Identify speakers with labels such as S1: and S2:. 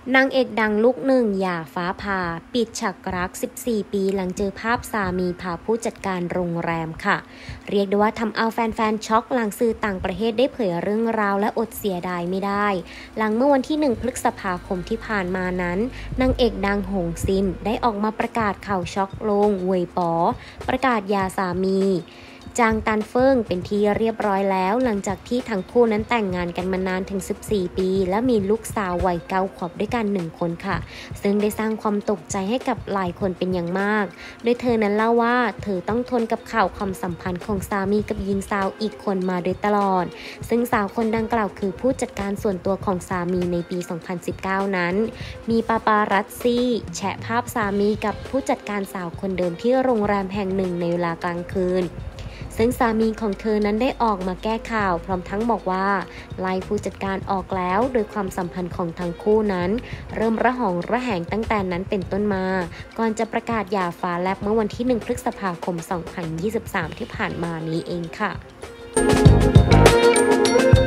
S1: นางเอกดังลูกหนึ่งหย่าฟ้าผ่าปิดฉากรัก14ปีหลังเจอภาพสามีพาผู้จัดการโรงแรมค่ะเรียกได้ว่าทำเอาแฟนๆช็อกหลังสื่อต่างประเทศได้เผยเรื่องราวและอดเสียดายไม่ได้หลังเมื่อวันที่1 พฤษภาคมที่ผ่านมานั้นนางเอกดังหงซินได้ออกมาประกาศข่าวช็อกลงเวยป๋อประกาศหย่าสามีจางตันเฟิงเป็นที่เรียบร้อยแล้วหลังจากที่ทั้งคู่นั้นแต่งงานกันมานานถึง14ปีและมีลูกสาววัย9 ขวบด้วยกัน1 คนค่ะซึ่งได้สร้างความตกใจให้กับหลายคนเป็นอย่างมากโดยเธอนั้นเล่าว่าเธอต้องทนกับข่าวความสัมพันธ์ของสามีกับหญิงสาวอีกคนมาโดยตลอดซึ่งสาวคนดังกล่าวคือผู้จัดการส่วนตัวของสามีในปี 2019 นั้นมีปาปารัสซี่แชะภาพสามีกับผู้จัดการสาวคนเดิมที่โรงแรมแห่งหนึ่งในเวลากลางคืนซึ่งสามีของเธอนั้นได้ออกมาแก้ข่าวพร้อมทั้งบอกว่าไล่ผู้จัดการออกแล้วโดยความสัมพันธ์ของทั้งคู่นั้นเริ่มระหองระแหงตั้งแต่นั้นเป็นต้นมาก่อนจะประกาศหย่าฟ้าแลบเมื่อวันที่1 พฤษภาคม 2023 ที่ผ่านมานี้เองค่ะ